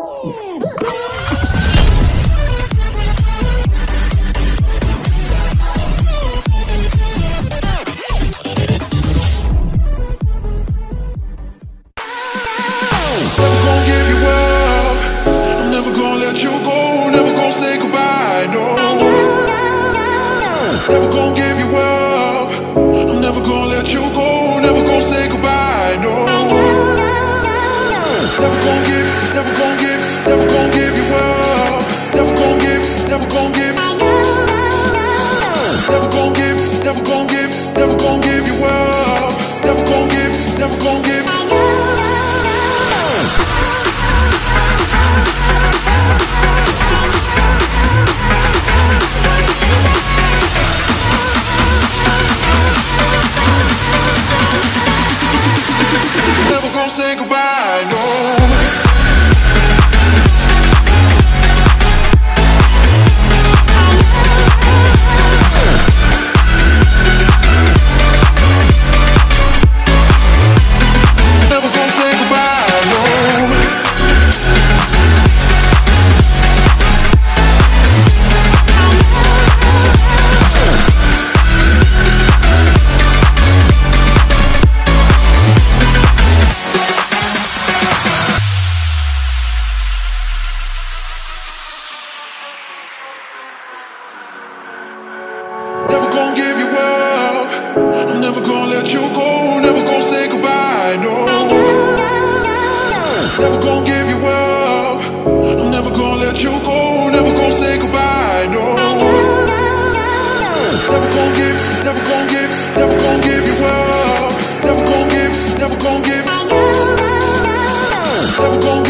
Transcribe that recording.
Say goodbye, no. Never gonna let you go, never gonna say goodbye, no. Never gonna give you up, I'm never gonna let you go, never gonna say goodbye, no. Never gonna give, never gonna give, never gonna give you up. Never gonna give, never gonna give, never gonna give.